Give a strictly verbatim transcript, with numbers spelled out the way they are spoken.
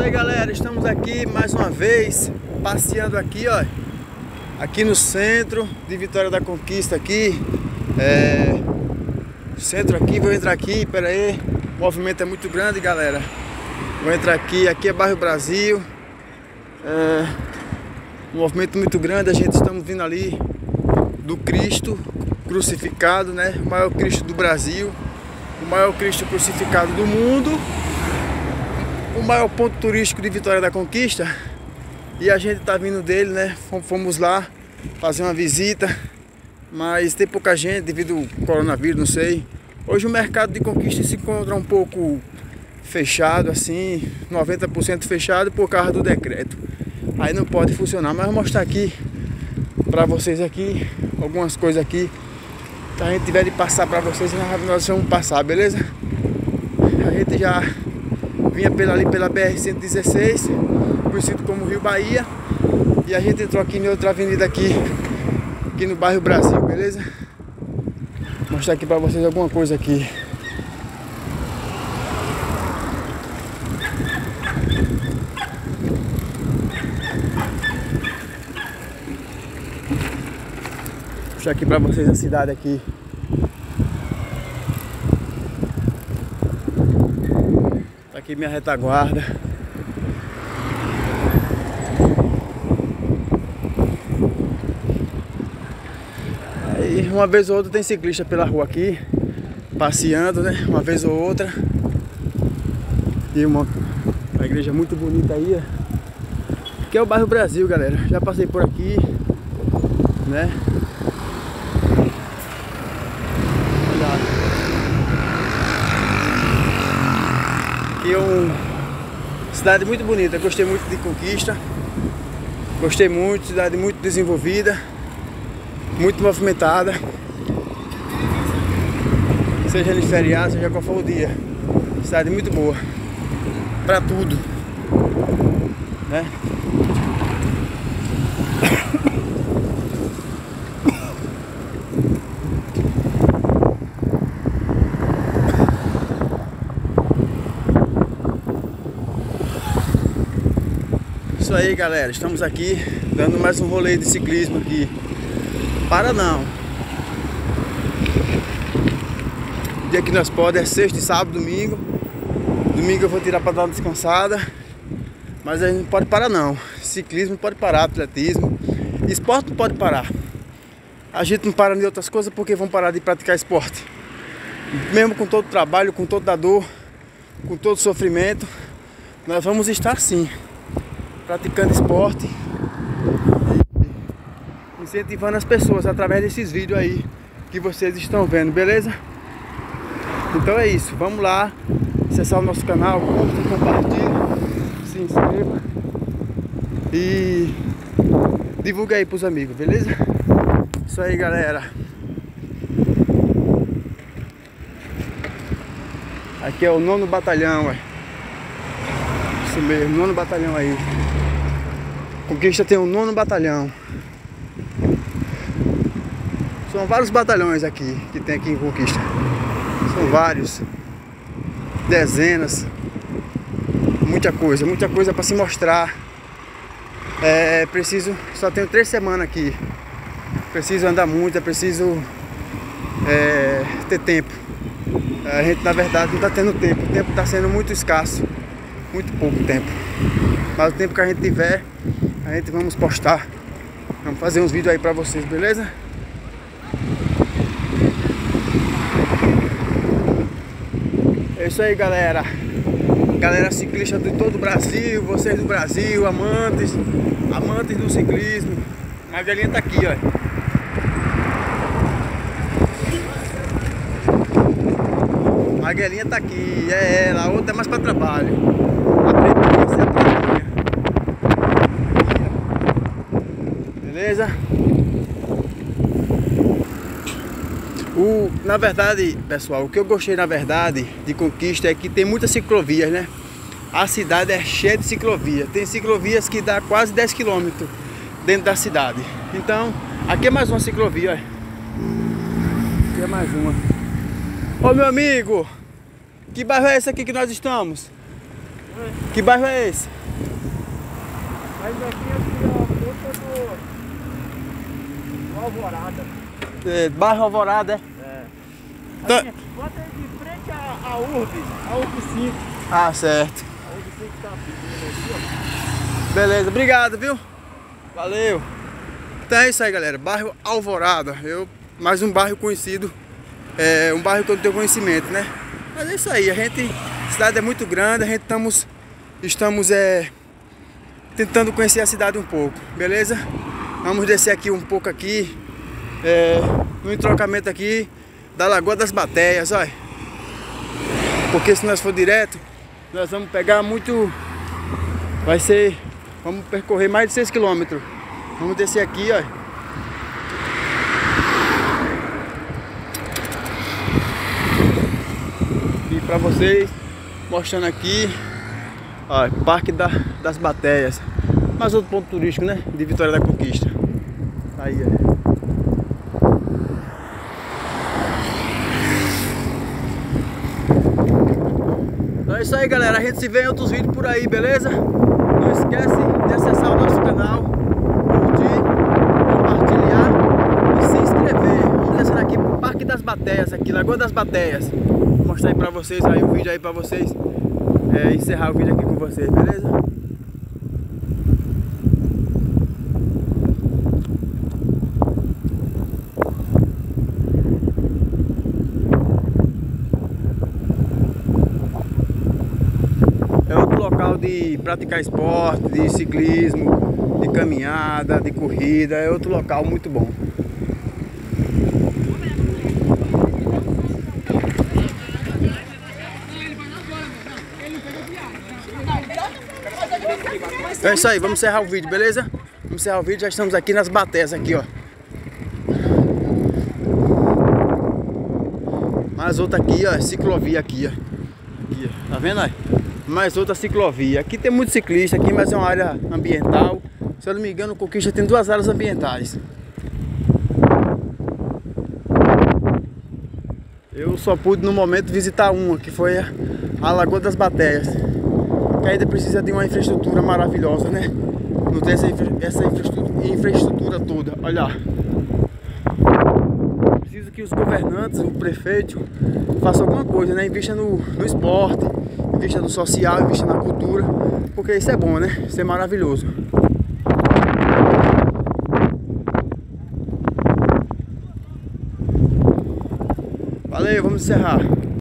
Isso aí, galera, estamos aqui mais uma vez passeando aqui, ó, aqui no centro de Vitória da Conquista aqui, é, centro aqui, vou entrar aqui, pera aí, o movimento é muito grande, galera, vou entrar aqui, aqui é bairro Brasil, é, um movimento muito grande, a gente estamos vindo ali do Cristo crucificado, né, o maior Cristo do Brasil, o maior Cristo crucificado do mundo, o maior ponto turístico de Vitória da Conquista, e a gente tá vindo dele, né? Fomos lá fazer uma visita, mas tem pouca gente devido ao coronavírus, não sei. Hoje o mercado de Conquista se encontra um pouco fechado, assim, noventa por cento fechado por causa do decreto. Aí não pode funcionar, mas vou mostrar aqui pra vocês aqui algumas coisas aqui. Se a gente tiver de passar pra vocês, nós vamos passar, beleza? A gente já vinha pela, ali pela B R cento e dezesseis, conhecido como Rio Bahia, e a gente entrou aqui em outra avenida aqui, aqui no bairro Brasil, beleza? Vou mostrar aqui pra vocês alguma coisa aqui. Vou mostrar aqui pra vocês a cidade aqui. Aqui minha retaguarda. Aí uma vez ou outra tem ciclista pela rua aqui, passeando, né? Uma vez ou outra. E uma, uma igreja muito bonita aí, ó. Aqui é o bairro Brasil, galera. Já passei por aqui, né? Aqui é uma cidade muito bonita, gostei muito de Conquista, gostei muito, cidade muito desenvolvida, muito movimentada, seja de feriado, seja qual for o dia, cidade muito boa, pra tudo, né? Isso aí, galera, estamos aqui dando mais um rolê de ciclismo aqui. Para não. O dia que nós podemos é sexta, sábado, domingo. Domingo eu vou tirar para dar uma descansada. Mas a gente não pode parar não. Ciclismo não pode parar, atletismo. Esporte não pode parar. A gente não para de outras coisas porque vão parar de praticar esporte. Mesmo com todo o trabalho, com toda a dor, com todo o sofrimento, nós vamos estar sim praticando esporte e incentivando as pessoas através desses vídeos aí que vocês estão vendo, beleza? Então é isso, vamos lá acessar o nosso canal, curta, compartilhe, se inscreva e divulga aí pros amigos, beleza? Isso aí, galera. Aqui é o nono batalhão, ué. Isso mesmo, nono batalhão aí. Conquista tem um nono batalhão. São vários batalhões aqui que tem aqui em Conquista. São vários. Dezenas. Muita coisa, muita coisa para se mostrar. É preciso, só tenho três semanas aqui. Preciso andar muito, é preciso é, ter tempo. A gente na verdade não está tendo tempo. O tempo está sendo muito escasso. Muito pouco tempo. Mas o tempo que a gente tiver, a gente vamos postar. Vamos fazer uns vídeos aí pra vocês, beleza? É isso aí, galera. Galera ciclista de todo o Brasil, vocês do Brasil, amantes, amantes do ciclismo. A velhinha tá aqui, ó. A Guelinha tá aqui, é ela, a outra é mais pra trabalho. A pretinha, essa é a pretinha. Beleza? O, na verdade, pessoal, o que eu gostei na verdade de Conquista é que tem muitas ciclovias, né? A cidade é cheia de ciclovias. Tem ciclovias que dá quase dez quilômetros dentro da cidade. Então, aqui é mais uma ciclovia, ó. Aqui é mais uma. Ô meu amigo, que bairro é esse aqui que nós estamos? É. Que bairro é esse? Mas aqui é aqui, ó, ponta do... do Alvorada. É, bairro Alvorada, é? É. Tá. Aqui, bota aí de frente à, à U R B, a U R B cinco. Ah, certo. A U R B cinco tá pedindo aqui, ó. Beleza, obrigado, viu? Valeu. Então é isso aí, galera. Bairro Alvorada. Eu, mais um bairro conhecido. É um bairro que eu não tenho conhecimento, né? Mas é isso aí. A gente, a cidade é muito grande. A gente estamos, estamos é, tentando conhecer a cidade um pouco, beleza? Vamos descer aqui um pouco aqui, é, no entrocamento aqui da Lagoa das Bateias, olha. Porque se nós for direto, nós vamos pegar muito... Vai ser... Vamos percorrer mais de seis quilômetros. Vamos descer aqui, ó. E pra vocês, mostrando aqui, ó, Parque da, das Bateias. Mais outro ponto turístico, né? De Vitória da Conquista. Aí, ó. Então é isso aí, galera. A gente se vê em outros vídeos por aí, beleza? Não esquece de acessar o nosso canal, curtir, compartilhar e se inscrever. Vamos descendo aqui pro Parque das Bateias, aqui, Lagoa das Bateias. Vou mostrar aí pra vocês aí o vídeo aí pra vocês é, encerrar o vídeo aqui com vocês, beleza? É outro local de praticar esporte, de ciclismo, de caminhada, de corrida. É outro local muito bom. É isso aí, vamos encerrar o vídeo, beleza? Vamos encerrar o vídeo, já estamos aqui nas Bateias, aqui, ó. Mais outra aqui, ó, ciclovia aqui, ó. Aqui, ó. Tá vendo aí? Mais outra ciclovia. Aqui tem muito ciclista aqui, mas é uma área ambiental. Se eu não me engano, Conquista tem duas áreas ambientais. Eu só pude no momento visitar uma, que foi a, a Lagoa das Bateias. Que ainda precisa de uma infraestrutura maravilhosa, né? Não tem essa, infra, essa infraestrutura, infraestrutura toda. Olha lá. Preciso que os governantes, o prefeito, façam alguma coisa, né? Invista no, no esporte, invista no social, invista na cultura. Porque isso é bom, né? Isso é maravilhoso. Valeu, vamos encerrar.